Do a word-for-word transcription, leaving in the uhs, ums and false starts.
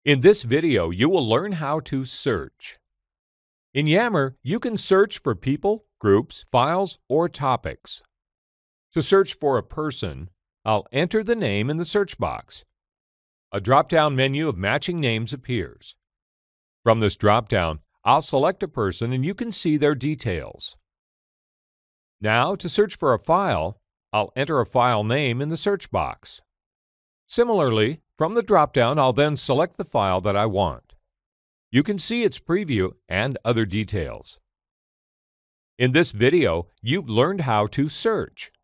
In this video, you will learn how to search. In Yammer, you can search for people, groups, files, or topics. To search for a person, I'll enter the name in the search box. A drop-down menu of matching names appears. From this drop-down, I'll select a person and you can see their details. Now, to search for a file, I'll enter a file name in the search box. Similarly, from the drop-down, I'll then select the file that I want. You can see its preview and other details. In this video, you've learned how to search.